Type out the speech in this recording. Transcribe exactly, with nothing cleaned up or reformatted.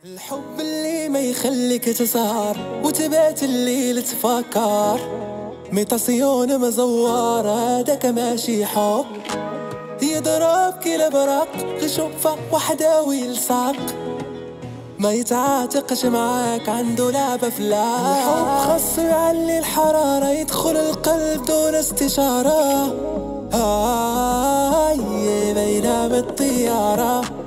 الحب اللي ما يخليك تسهر وتبات الليل تفكر ميطاسيون مزور هداك ماشي حب يضرب كي برق غشوفة وحدة ويلصق ما يتعاتقش معاك عنده لعبة في اللعب. الحب خاصو يعلي الحرارة يدخل القلب دون استشارة هاي بينام الطيارة